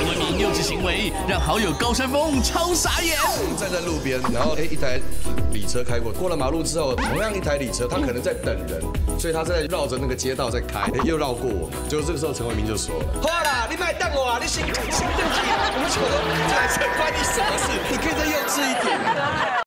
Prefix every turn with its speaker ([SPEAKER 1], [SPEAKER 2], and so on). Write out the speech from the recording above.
[SPEAKER 1] 为民幼稚行为让好友高山峰超傻眼。
[SPEAKER 2] 我们站在路边，然后一台礼车开过了马路之后，同样一台礼车，他可能在等人，所以他在绕着那个街道在开，又绕过我们。就这个时候，陈为民就说了：“好啦，你别等我啊，你先对不起，我们求的这台车关你什么事？你可以再幼稚一点。”